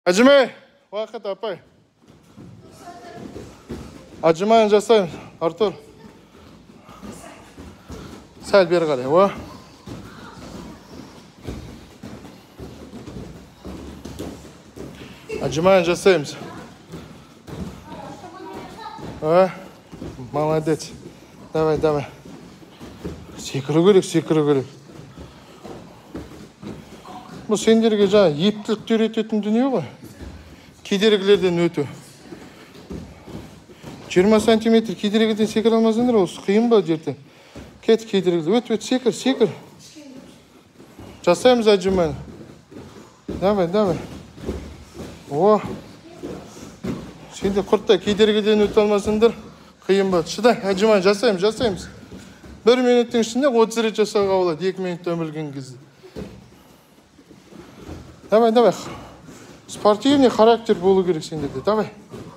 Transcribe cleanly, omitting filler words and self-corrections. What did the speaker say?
Acımay, vakit apay. Acımayın жасаймыз, Артур. Сәл бері қарай, о. Acımayın жасаймыз. О, молодец. Давай, давай. Секіру керек, секіру керек. Бұл сендерге жаңа ептілікті үйрететін дүние ғой. Кедергілерден өту. 20 сантиметр кедергіден секіре алмасаңдар, осы қиын ба жерден. Кет кедергілер. Өт, секір, секір. Жасаймыз Acımayын. Давай, давай. О. Сендер құрттай кедергіден өте алмасаңдар, қиын ба. Шыдай, Acımayын, жасаймыз, жасаймыз. 1 минуттың ішінде 30 рет жасауға болады, 2 минутта өмілген кезде. Давай, давай. Спортивный характер болу керек сендерде. Давай.